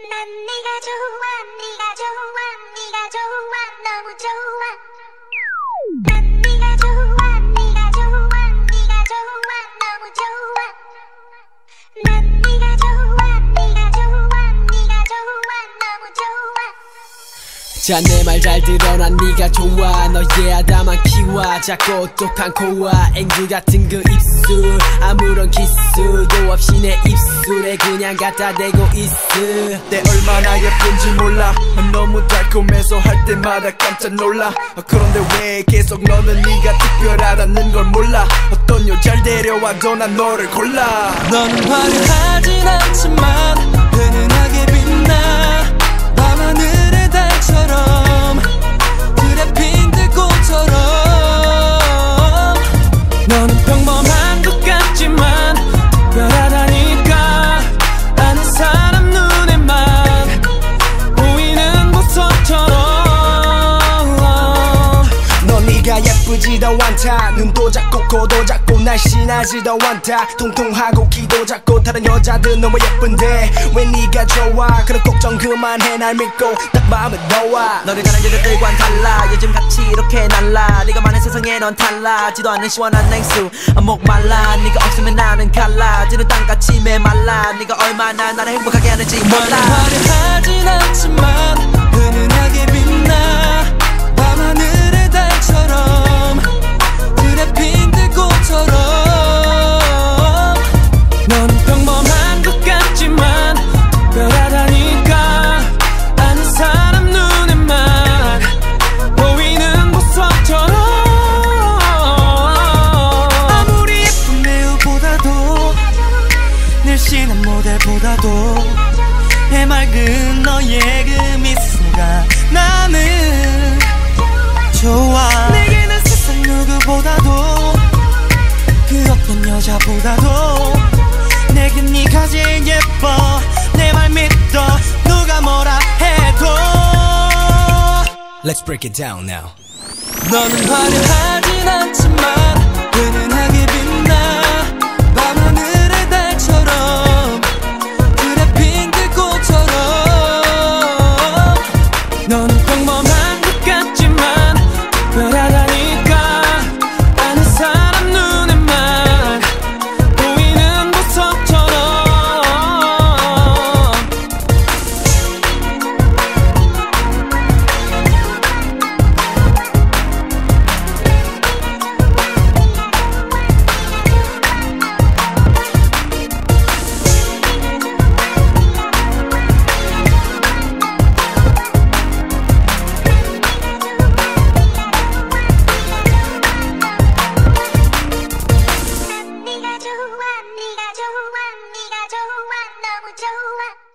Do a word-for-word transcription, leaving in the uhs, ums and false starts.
난 네가 좋아, 네가 좋아, 네가 좋아, 너무 좋아. 난 네가 좋아, 네가 좋아, 네가 좋아, 너무 좋아. 난 네가 좋아, 네가 좋아, 네가 좋아, 너무 좋아. 자, 내 말 잘 들어. 난 네가 좋아. 너의 아담한 키와 작고 똑똑한 코와 앵두 같은 그 입술, 아무런 기술도 없이 내 입술에 그냥 갖다 대고 있어. 내 얼마나 예쁜지 몰라. 너무 달콤해서 할 때마다 깜짝 놀라. 그런데 왜 계속 너는 네가 특별하다는 걸 몰라. 어떤 여자를 데려와도 난 너를 골라. 너는 화려하진 않지만 은은하게 빛나. 밤하늘의 달처럼 그래 핀들 꽃처럼. 너는 평범한 것 같지만 특별하다니까. 아는 사람 눈에만 보이는 보석처럼. 넌 네가 예쁘지도 않다. 눈도 작고 코도 작고 날씬하지도 않다. 통통하고 키도 작고 다른 여자들 너무 예쁜데 왜 네가 좋아. 그럼 걱정 그만해. 날 믿고 딱 마음에 넣어와. 너를 다른 여자들과는 달라. 요즘 같이 이렇게 날라. 네가 많은 세상에 넌 달라지도 않는 시원한 냉수. 목 말라. 네가 없으면 나는 갈라지는 땅같이 메말라. 네가 얼마나 나를 행복하게 하는지 몰라. 너는 화려하진 않지만 은은하게 빛나. 밤하늘의 달처럼 그래 핀들 꽃처럼. 너는 평범한 것 같지만 특별하다니까. 아는 사람 눈에만 보이는 보석처럼. 아무리 예쁜 배우보다도 늘씬한 모델보다도 해맑은 너의 그 미소가 나는 좋아. 내게는 세상 누구보다도 그 어떤 여자보다도 내겐 네가 제일 예뻐. 내 말 믿어 누가 뭐라 해도. Let's break it down now. 너는 화려하진 않지만 은은하게 빛나. 밤하늘의 달처럼 그래 핀들 꽃처럼. 너는 평범한 것 같지만 특별하다니까. 아는 사람 눈에만 보이는 보석처럼. 난 네가 좋아, 네가 좋아, 네가 좋아, 너무 좋아.